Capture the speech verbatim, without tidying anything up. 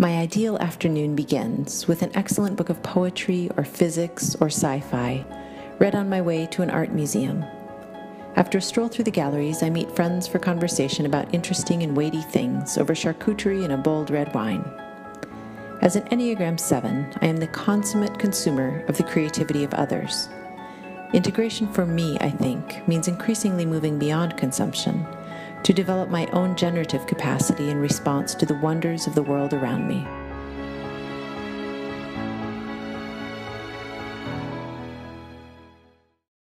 My ideal afternoon begins with an excellent book of poetry or physics or sci-fi, read on my way to an art museum. After a stroll through the galleries, I meet friends for conversation about interesting and weighty things over charcuterie and a bold red wine. As an Enneagram seven, I am the consummate consumer of the creativity of others. Integration for me, I think, means increasingly moving beyond consumption to develop my own generative capacity in response to the wonders of the world around me.